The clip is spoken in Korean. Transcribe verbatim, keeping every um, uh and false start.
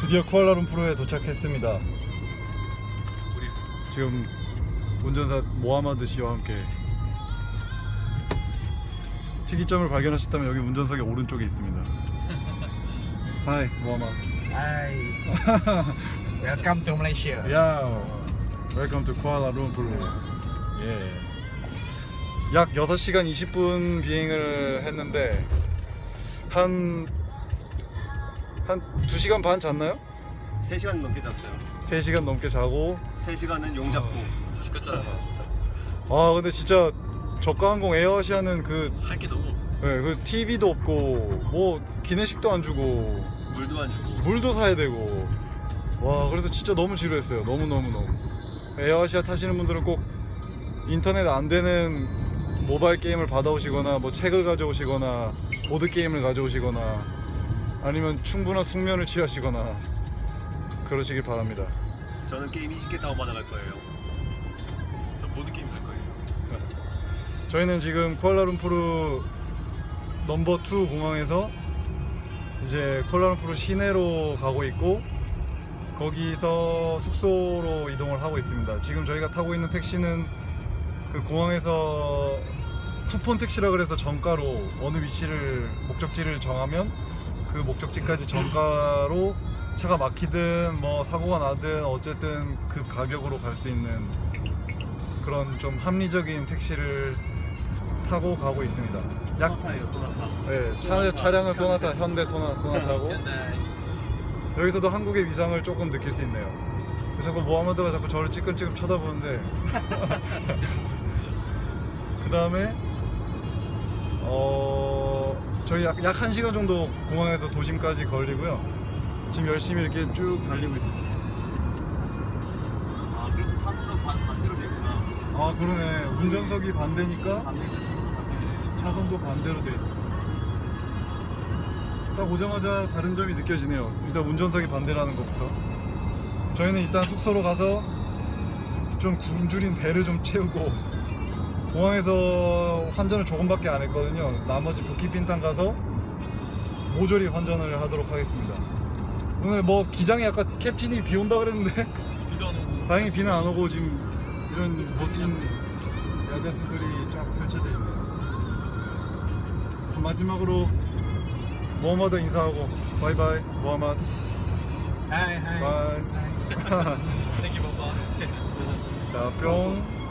드디어 쿠알라룸푸르에 도착했습니다. 우리 지금 운전사 모하마드 씨와 함께 특이점을 발견하셨다면 여기 운전석의 오른쪽에 있습니다. Hi, 모하마드. Hi. Welcome to Malaysia. Yeah. Welcome to Kuala Lumpur. 예. 약 여섯 시간 이십 분 비행을 했는데 한 한 두 시간 반 잤나요? 세 시간 넘게 잤어요. 세 시간 넘게 자고. 세 시간은 용잡고 시끄럽잖아. 아 근데 진짜 저가항공 에어아시아는 그 할 게 너무 없어. 네, 그 티비도 없고 뭐 기내식도 안 주고 물도 안 주고 물도 사야 되고. 와 그래서 진짜 너무 지루했어요. 너무 너무 너무. 에어아시아 타시는 분들은 꼭 인터넷 안 되는 모바일 게임을 받아오시거나 뭐 책을 가져오시거나 보드 게임을 가져오시거나 아니면 충분한 숙면을 취하시거나 그러시길 바랍니다. 저는 게임 이십 개 다운받아 갈 거예요. 저 보드 게임 살 거예요. 저희는 지금 쿠알라룸푸르 넘버 투 공항에서 이제 쿠알라룸푸르 시내로 가고 있고 거기서 숙소로 이동을 하고 있습니다. 지금 저희가 타고 있는 택시는 그 공항에서 쿠폰 택시라 그래서 정가로 어느 위치를 목적지를 정하면 그 목적지까지 정가로 차가 막히든 뭐 사고가 나든 어쨌든 그 가격으로 갈 수 있는 그런 좀 합리적인 택시를 타고 가고 있습니다. 소나타예요, 소나타. 네, 차, 차량은 소나타, 현대 토나, 소나타고 여기서도 한국의 위상을 조금 느낄 수 있네요. 자꾸 모하마드가 자꾸 저를 찌끔찌끔 쳐다보는데 그 다음에 어 저희 약 한 시간 정도 공항에서 도심까지 걸리고요. 지금 열심히 이렇게 쭉 달리고 있습니다. 아 그래서 차선도 반, 반대로 되구나. 아 그러네. 운전석이 반대니까 반대니까 차선도 반대. 차선도 반대로 돼 있어. 딱 오자마자 다른 점이 느껴지네요. 일단 운전석이 반대라는 것부터. 저희는 일단 숙소로 가서 좀 굶주린 배를 좀 채우고 공항에서 환전을 조금밖에 안 했거든요. 나머지 부키핀탕 가서 모조리 환전을 하도록 하겠습니다. 오늘 뭐 기장에 약간 캡틴이 비 온다 그랬는데 비가 안 오고 다행히 비는 안 오고 지금 이런 멋진 야자수들이 쫙 펼쳐져 있네요. 마지막으로 모하마드 인사하고 바이바이 모하마드. Hi, hi. 바이. 땡기 봐봐. 자 뿅.